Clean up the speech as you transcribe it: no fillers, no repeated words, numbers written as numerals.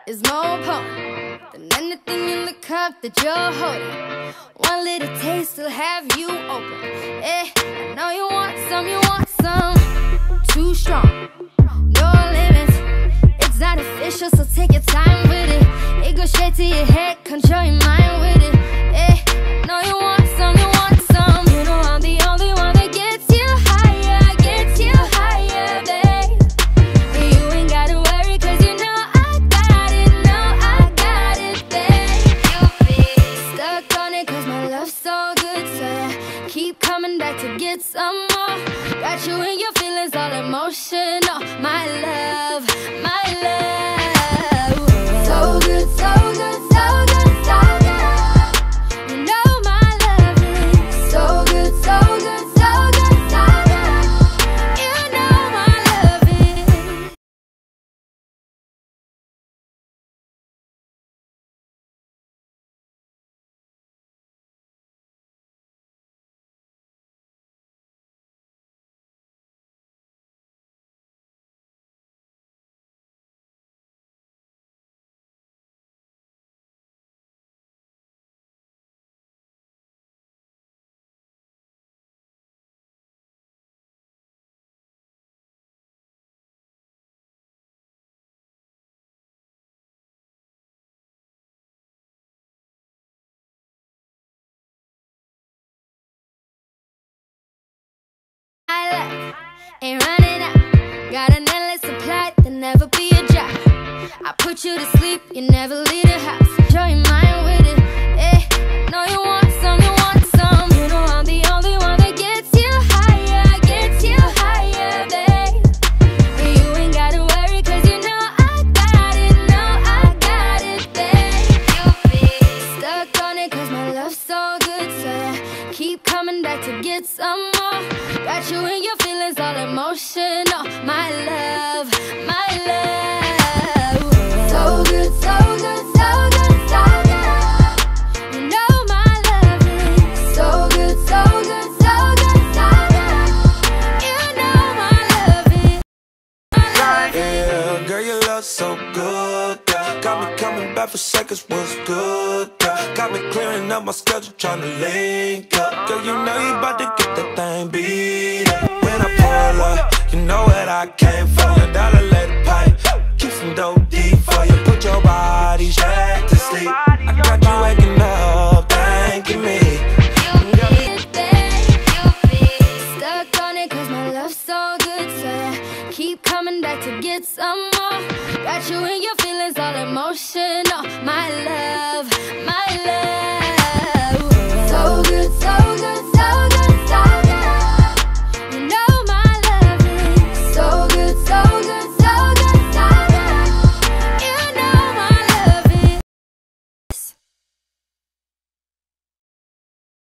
is more potent than anything in the cup that you're holding. One little taste will have you open. Eh, I know you want some, you want some. Too strong, no limits. It's not official, so take your time with it. It goes straight to your head, control your mind with it. Eh, I know you want some, you want some. You know I'm the only one that gets you higher, babe. And you ain't gotta worry, cause you know I got it, babe. You be stuck on it, cause my love's so good, so I keep coming back to get some more. Got you in your feelings, all emotional. My love, my love. So good, so good, so good, so good. You know my love is so good, so good, so good, so good. You know my love is. My love ain't running out. Got an endless supply, there'll never be a drop. I put you to sleep, you never leave the house. Show your mind with it. Eh, I know you want some, you want some. You know I'm the only one that gets you higher, babe. And you ain't gotta worry, cause you know I got it, babe. You be stuck on it, cause my love's so good, so I keep coming back to get some more. Got you in your feelings, all emotional. My love, my love. So good, so good, so good, so good. You know my love is so good, so good, so good, so good. You know my love is. Yeah, girl, your love so good, yeah. Got me coming back for seconds, what's good, yeah. Got me clearing up my schedule, tryna link up. Girl, you know you about to get that thing beat up. When I pull up, you know what I came for. $1 let it pipe, keep some dope